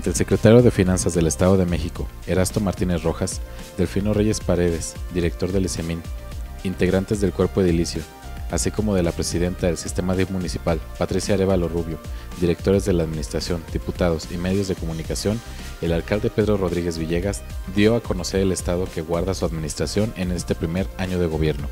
ante el secretario de Finanzas del Estado de México, Erasto Martínez Rojas, Delfino Reyes Paredes, director del ESEMIN, integrantes del cuerpo edilicio, así como de la presidenta del Sistema Municipal, Patricia Arévalo Rubio, directores de la Administración, diputados y medios de comunicación, el alcalde Pedro Rodríguez Villegas dio a conocer el estado que guarda su administración en este primer año de gobierno.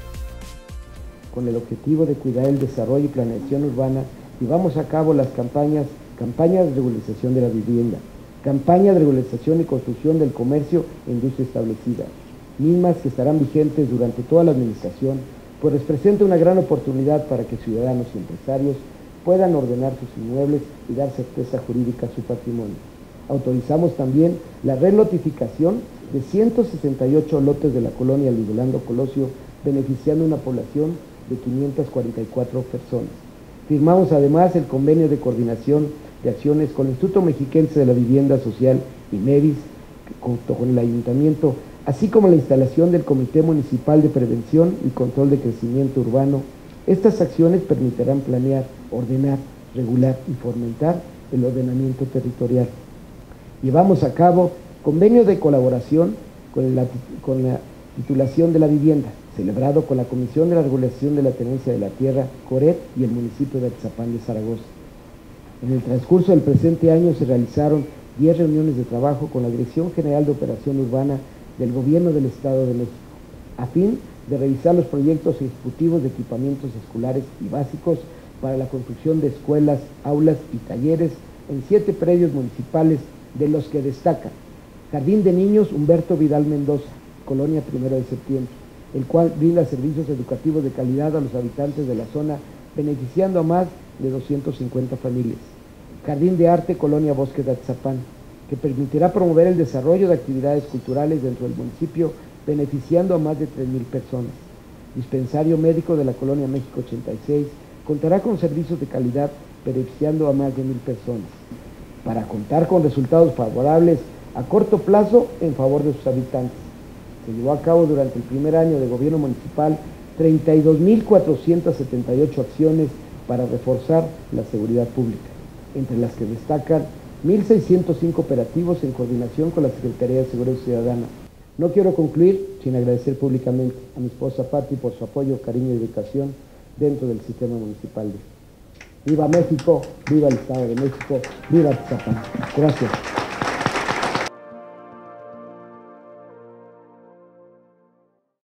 Con el objetivo de cuidar el desarrollo y planeación urbana, llevamos a cabo las campañas de regularización de la vivienda, campaña de regularización y construcción del comercio e industria establecida, mismas que estarán vigentes durante toda la administración, pues representa una gran oportunidad para que ciudadanos y empresarios puedan ordenar sus inmuebles y dar certeza jurídica a su patrimonio. Autorizamos también la relotificación de 168 lotes de la colonia Lidelando Colosio, beneficiando una población de 544 personas. Firmamos además el convenio de coordinación de acciones con el Instituto Mexiquense de la Vivienda Social y MEVIS, junto con el Ayuntamiento, así como la instalación del Comité Municipal de Prevención y Control de Crecimiento Urbano. Estas acciones permitirán planear, ordenar, regular y fomentar el ordenamiento territorial. Llevamos a cabo convenio de colaboración con la titulación de la vivienda, celebrado con la Comisión de la Regulación de la Tenencia de la Tierra, CORET, y el municipio de Atzapán de Zaragoza. En el transcurso del presente año se realizaron 10 reuniones de trabajo con la Dirección General de Operación Urbana del Gobierno del Estado de México, a fin de revisar los proyectos ejecutivos de equipamientos escolares y básicos para la construcción de escuelas, aulas y talleres en 7 predios municipales, de los que destacan Jardín de Niños Humberto Vidal Mendoza, Colonia 1 de Septiembre, el cual brinda servicios educativos de calidad a los habitantes de la zona, beneficiando a más de 250 familias. Jardín de Arte Colonia Bosque de Atzapán, que permitirá promover el desarrollo de actividades culturales dentro del municipio, beneficiando a más de 3,000 personas. Dispensario Médico de la Colonia México 86, contará con servicios de calidad, beneficiando a más de 1,000 personas, para contar con resultados favorables a corto plazo en favor de sus habitantes. Se llevó a cabo durante el primer año de gobierno municipal 32,478 acciones para reforzar la seguridad pública, entre las que destacan 1,605 operativos en coordinación con la Secretaría de Seguridad Ciudadana. No quiero concluir sin agradecer públicamente a mi esposa Pati por su apoyo, cariño y dedicación dentro del sistema municipal. ¡Viva México! ¡Viva el Estado de México! ¡Viva Atzapán! Gracias.